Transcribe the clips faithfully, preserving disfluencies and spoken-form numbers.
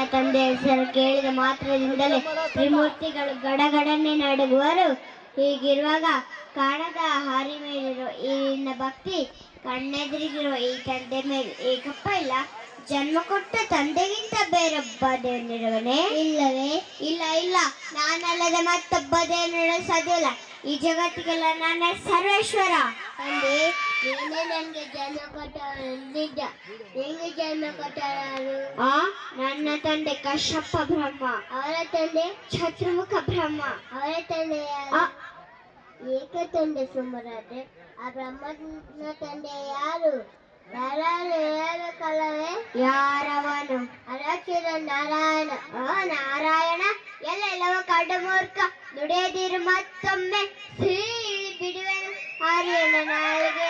ತಂದೆ ಹೆಸರು ಕೇಳಿದ ಮಾತ್ರದಿಂದಲೇ ತ್ರಿಮೂರ್ತಿಗಳು ಗಡಗಡನೆ ನಡುಗುವರು. ಹೀಗಿರುವಾಗ ಕಾಣದ ಹಾರಿ ಮೇಲಿರೋ ಈ ನಿನ್ನ ಭಕ್ತಿ, ಕಣ್ಣೆದುರಿಗಿರುವ ಈ ತಂದೆ ಮೇಲೆ ಏಕಪ್ಪ ಇಲ್ಲ. ಜನ್ಮ ಕೊಟ್ಟ ತಂದೆಗಿಂತ ಬೇರೊಬ್ಬ ದೇವನಿರುವನೇ? ಇಲ್ಲವೇ? ಇಲ್ಲ ಇಲ್ಲ, ನಾನಲ್ಲದೆ ಮತ್ತೊಬ್ಬ ದೇವನಿರಲು ಸಾಧ್ಯವಿಲ್ಲ. ಈ ಜಗತ್ತಿಗೆಲ್ಲ ನಾನೇ ಸರ್ವೇಶ್ವರ. ತಂದೆ, ನೀನೇ ನನಗೆ ಜನ್ಮ ಕೊಟ್ಟವರು. ನಿಜ, ನಿಮಗೆ ಜನ್ಮ ಕೊಟ್ಟವರು? ಆ ನನ್ನ ತಂದೆ ಕಶ್ಯಪ ಬ್ರಹ್ಮ. ಅವರ ತಂದೆ ಚತುರ್ಮುಖ ಬ್ರಹ್ಮ. ಅವರ ತಂದೆ ಏಕ ತಂದೆ ಸುಮರಾದ್ರೆ ಆ ಬ್ರಹ್ಮನ ತಂದೆ ಯಾರು? ಯಾರು ಹೇಳಬೇಕಲ್ಲವೇ? ಯಾರವನು? ಅರಕ್ಷರ ನಾರಾಯಣ. ಆ ನಾರಾಯಣ ಎಲ್ಲೆಲ್ಲವ ಕಡು ಮೂರ್ಖ, ನುಡಿಯದಿರು ಮತ್ತೊಮ್ಮೆ ಸೀಳಿ ಬಿಡುವೆನು ಹಾರಿಯನ ನಾಳೆಗೆ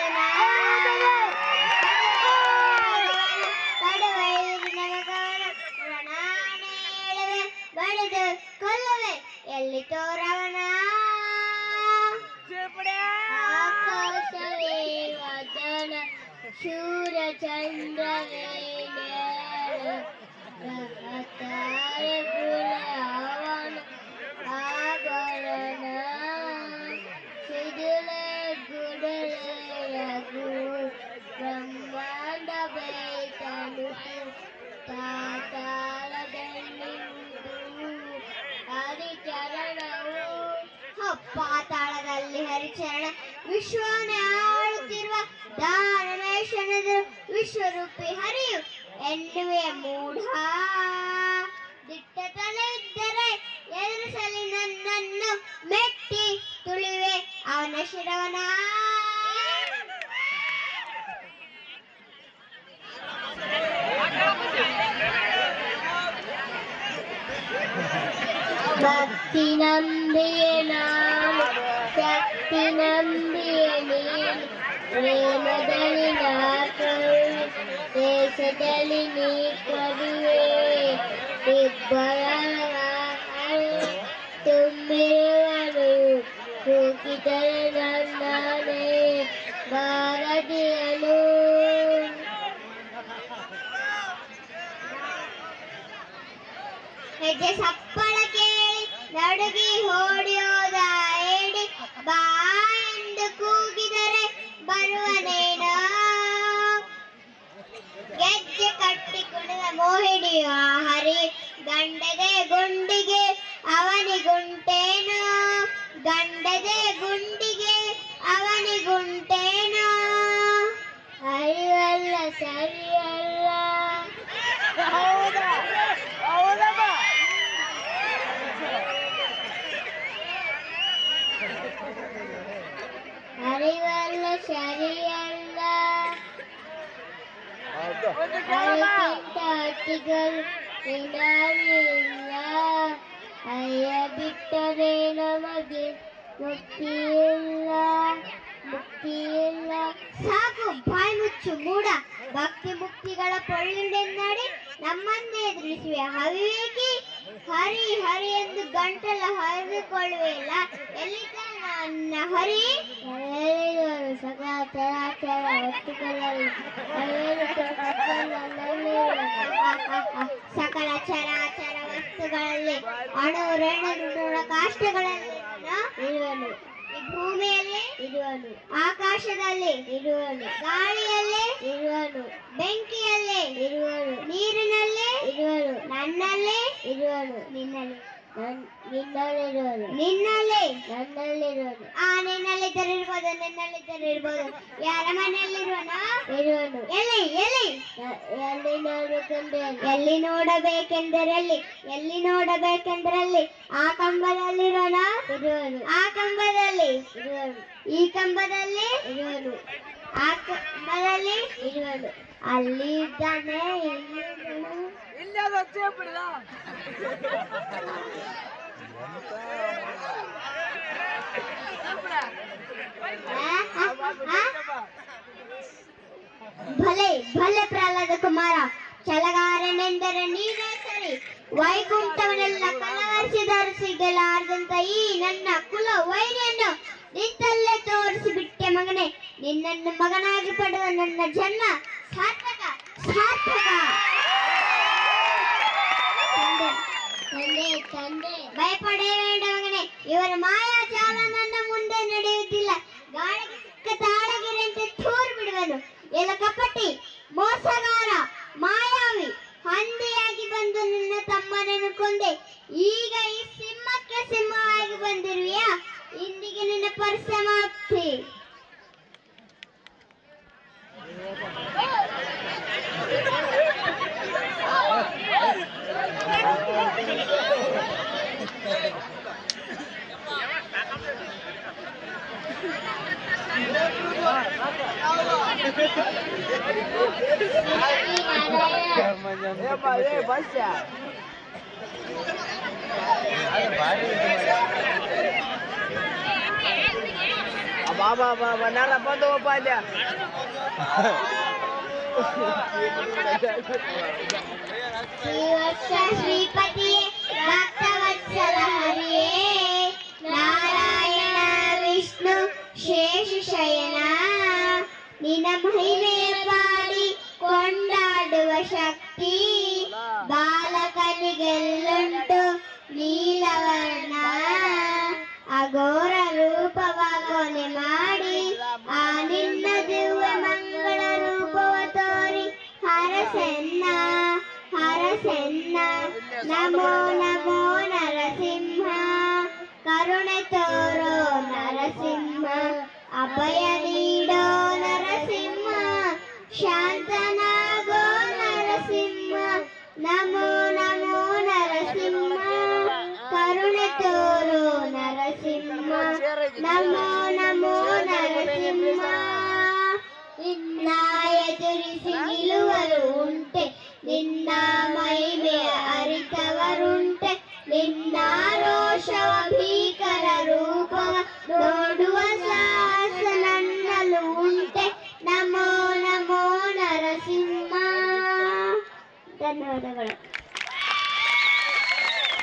ಹೇಳುವೆ ಬಡಿದು ಕೊಲ್ಲುವೆ ಎಲ್ಲಿ ತೋರವನ. ಆಕಾಶವೇ ವದನ ಶೂರ ಚಂದ್ರವೇಣ ತಾರೆ ಅವನ ಆಭರಣ ಸಿಡಿಲೆ ಗುಡಲೆ ರಘು ಬ್ರಹ್ಮಾಂಡ ಬೇತನು ಪಾತಾಳದಲ್ಲಿರುವುದು ಹರಿಚರಣವು. ಪಾತಾಳದಲ್ಲಿ ಹರಿಚರಣ ವಿಶ್ವನೇ ಆಳುತ್ತಿರುವ ದಾನವೇಶನೆದುರು ವಿಶ್ವರೂಪಿ ಹರಿಯು ಎನ್ನುವೆ ಮೂಢ. ದಿಟ್ಟತನ ಇದ್ದರೆ ಎದುರಿಸಲಿ ನನ್ನನ್ನು, ಮೆಟ್ಟಿ ತುಳಿವೆ ಅವನ ಶಿರವನ. ಭಕ್ತಿ ನಂಬಿಯೇ ನಾನು, ಶಕ್ತಿ ನಂಬಿಯೇ ನೀನು, ಪ್ರೇಮದಲ್ಲಿ ನಾ ಕರುವೆ, ದೇಶದಲ್ಲಿ ನೀ ಕರುವೆ, ಇಬ್ಬರ ತುಂಬಿರುವನು ಕೂಗಿದರೆ ನನ್ನನೇ ಭಾರತೀಯನು. ಹೆಜ್ಜೆ ಸಪ್ಪಳ ಕೇಳಿ ನಡುಗಿ ಓಡಿಯೋದ ಏಡಿ, ಬಾ ಎಂದು ಕೂಗಿದರೆ ಬರುವನೇನೋ. ಗೆಜ್ಜೆ ಕಟ್ಟಿ ಕುಣಿದ ಮೋಹಿನಿಯ ಹರಿ, ಗಂಡದೆ ಗುಂಡಿಗೆ ಅವನಿಗುಂಟೇನೋ, ಗಂಡದೆ ಗುಂಡಿಗೆ ಅವನಿಗುಂಟೇನೋ. ಅರಿವಲ್ಲ ಸರಿಯಲ್ಲ, ಅರಿವಲ್ಲ ಸರಿಯಲ್ಲ, ಅದಕ್ಕಿಂತ ಅತಿಗಳು ಏನಾರಿಲ್ಲ. ಅಯ್ಯ ಬಿಟ್ಟರೆ ನಮಗೆ ಮುಕ್ತಿಯಿಲ್ಲ, ಮುಕ್ತಿಯಿಲ್ಲ. ಸಾಕು, ಬಾಯಿ ಮುಚ್ಚು ಮೂಡ. ಭಕ್ತಿ ಮುಕ್ತಿಗಳ ಪೊಳ್ಳಿಡೆನ್ನಾಡಿ ನಮ್ಮನ್ನೇ ಎದುರಿಸುವೆ ಅವಿವೇಕಿ. ಹರಿ ಹರಿ ಎಂದು ಗಂಟಲ ಹರಿದುಕೊಳ್ಳುವೆಲ್ಲ, ಎಲ್ಲಿದ್ದ ನನ್ನ ಹರಿ? ಸಕಲ ಚರಾಚರ ವಸ್ತುಗಳಲ್ಲಿ ಸಕಲ ಚರಾಚರ ವಸ್ತುಗಳಲ್ಲಿ ಅಣು ರೇಣು ಕಾಷ್ಟಗಳಲ್ಲಿ ಇರುವನು. ಈ ಭೂಮಿಯಲ್ಲಿ ಇರುವನು, ಆಕಾಶದಲ್ಲಿ ಇರುವನು, ಗಾಳಿಯಲ್ಲೇ ಇರುವನು, ಬೆಂಕಿಯಲ್ಲೇ ಇರುವನು, ನೀರಿನಲ್ಲೇ ಇರುವನು, ನನ್ನಲ್ಲೇ ಇರುವನು, ನಿನ್ನಲ್ಲಿ ನಿನ್ನಲ್ಲಿರುವನು, ನಿನ್ನಲ್ಲಿ ನನ್ನಲ್ಲಿರುವನು. ಆ ನಿನ್ನಲ್ಲಿದ್ದರೆ ಇರ್ಬೋದು, ನಿನ್ನಲ್ಲಿದ್ದರೆ ಇರ್ಬೋದು. ಯಾರ ಮನೆಯಲ್ಲಿರುವನು? ಇರುವನು. ಎಲ್ಲಿ ಎಲ್ಲಿ ಎಲ್ಲಿ ನೋಡ್ಬೇಕೆಂದ್ರೆ ಎಲ್ಲಿ ನೋಡಬೇಕೆಂದರಲ್ಲಿ ಎಲ್ಲಿ ನೋಡಬೇಕೆಂದರಲ್ಲಿ ಆ ಕಂಬದಲ್ಲಿರೋಣ ಇರುವನು, ಆ ಕಂಬದಲ್ಲಿ ಇರುವನು, ಈ ಕಂಬದಲ್ಲಿ ಇರುವನು, ಆ ಕಂಬದಲ್ಲಿ ಇರುವನು. ಅಲ್ಲಿ ಇದ್ದಾನೆ, ಇಲ್ಲಿ ಭಲೆ ಭಲೆ ಪ್ರಹ್ಲಾದ ಕುಮಾರ, ಛಲಗಾರನೆಂದರೆ ನೀನೇ ಸರಿ. ವೈಕುಂಠವನ್ನೆಲ್ಲ ಕಲವರಿಸಿದರಿಸಿಗೆಲಾರದಂತ ಈ ನನ್ನ ಕುಲ ವೈರ್ಯನ್ನು ನಿಂತಲ್ಲೇ ತೋರಿಸಿ ಬಿಟ್ಟೆ ಮಗನೇ. ನಿನ್ನನ್ನು ಮಗನಾಗಿ ಪಡೆದ ನನ್ನ ಜನ್ಮ ಸಾರ್ಥಕ ಸಾರ್ಥಕ. ತಂದೆ ತಂದೆ ಭಯಪಡಬೇಡ ಮಗನೇ, ಇವರ ಮಾಯಾಜಾಲ ನನ್ನ ಮುಂದೆ ನಡೆಯುತ್ತಿಲ್ಲ. ಗಾಳಿಗೆ ಸಿಕ್ಕ ತಾಳಗಿರಂತೆ ತೂರು ಬಿಡುವನು. ಎಲ್ಲ ಕಪಟಿ, ಮೋಸಗಾರ, ಮಾಯಾವಿ, ಹಂದಿಯಾಗಿ ಬಂದು ನಿನ್ನ ತಮ್ಮನನ್ನು ಕೊಂದೆ. ಈಗ ಈ ಸಿಂಹಕ್ಕೆ ಸಿಂಹವಾಗಿ ಬಂದಿರುವಿಯಾ? ಇಂದಿಗೆ ನಿನ್ನ ಪರಿಸಮಾಪ್ತಿ. बाबा बाबा नारा बंद हो पाया ಶ್ರೀವತ್ಸ ಶ್ರೀಪತಿಯೇ ಭಕ್ತವತ್ಸಲ ಹರಿಯೇ ನಾರಾಯಣ ವಿಷ್ಣು ಶೇಷ ಶಯನ ನಿನ್ನ ಮಹಿಮೆಯ ಪಾಡಿ ಕೊಂಡಾಡುವ ಶಕ್ತಿ ಬಾಲಕನಿಗೆಲ್ಲುಂಟು ನೀಲವರ್ಣ ಅಘೋರ ರೂಪವಾಗೊನೆ ಮಾಡಿ ಆ ನಿನ್ನ ದಿವ್ಯ ಮಂಗಳ ರೂಪವ ತೋರಿ ಹರಸೆನ್ನ ಹರಸೆನ್ನ ನಮೋ ನಮೋ ನರಸಿಂಹ ಕರುಣೆ ತೋರೋ ನರಸಿಂಹ ಅಭಯ ನೀಡೋ ನರಸಿಂಹ ಶಾಂತನಾಗೋ ನರಸಿಂಹ ನಮೋ ನಮೋ ನರಸಿಂಹ ಕರುಣೆ ತೋರೋ ನರಸಿಂಹ ನಮೋ ನಮೋ ನರಸಿಂಹ ನಿನ್ನ ಎದುರಿಸಿ ನಿಲ್ಲುವರು ಉಂಟೆ, ನಿನ್ನ ಮಹಿಮೆಯ ಅರಿತವರುಂಟೆ, ನಿನ್ನ ರೋಷವ ಭೀಕರ ರೂಪವ ನೋಡುವ ಸಾಹಸ ನನ್ನಲು ಉಂಟೆ. ನಮೋ ನಮೋ ನರಸಿಂಹ. ಧನ್ಯವಾದಗಳು.